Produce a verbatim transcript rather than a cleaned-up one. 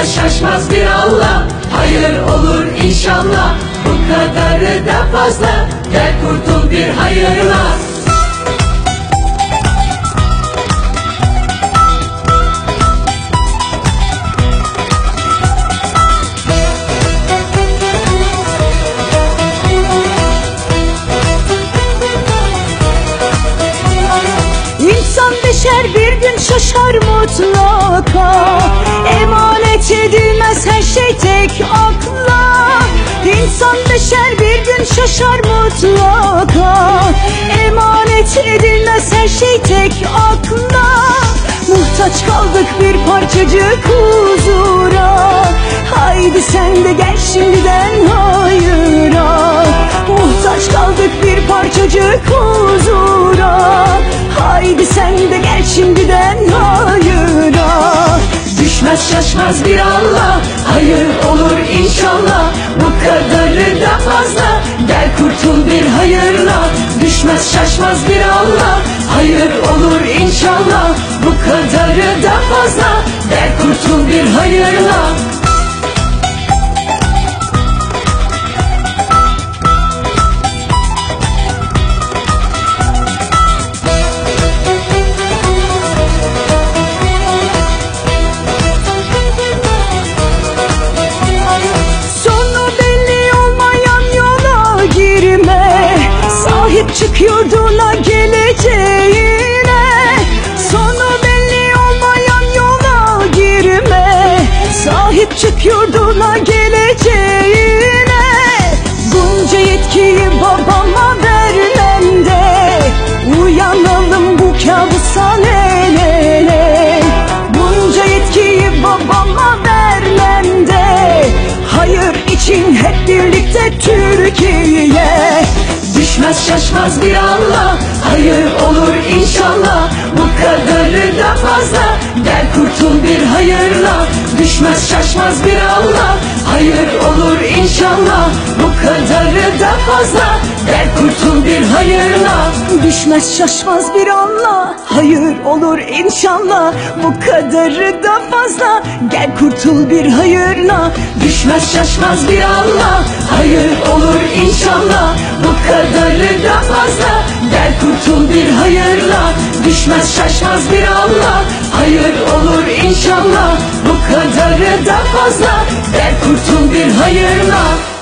Düşmez şaşmaz bir Allah, hayır olur inşallah. Bu kadarı da fazla, gel kurtul bir hayırla. İnsan beşer bir gün şaşar mutlaka. Emanet edilmez her şey tek akla. İnsan beşer bir gün şaşar mutlaka. Emanet edilmez her şey tek akla. Muhtaç kaldık bir parçacık huzura. Haydi sen de gel şimdiden hayıra. Muhtaç kaldık bir parçacık huzura. Haydi sen de gel şimdiden hayıra. Düşmez şaşmaz bir Allah, hayır olur inşallah. Bu kadarı da fazla, gel kurtul bir hayırla. Düşmez şaşmaz bir Allah, hayır olur inşallah. Bu kadarı da fazla, gel kurtul bir hayırla. Çık yurduna geleceğine. Sonu belli olmayan yola girme. Sahip çık yurduna geleceğine. Bunca yetkiyi babama vermem de uyanalım bu kabusa el ele. Bunca yetkiyi babama vermem de hayır için hep birlikte Türkiye. Düşmez şaşmaz bir Allah, hayır olur inşallah. Bu kadarı da fazla, gel kurtul bir hayırla. Düşmez şaşmaz bir Allah, hayır olur inşallah. Bu kadarı da fazla, gel kurtul bir hayırla. Düşmez şaşmaz bir Allah, hayır olur inşallah. Bu kadarı da fazla, gel kurtul bir hayırla. Düşmez şaşmaz bir Allah, hayır olur inşallah. Bu kadarı da fazla, gel kurtul bir hayırla. Düşmez şaşmaz bir Allah, hayır olur inşallah. Bu kadarı da fazla, gel kurtul bir hayırla.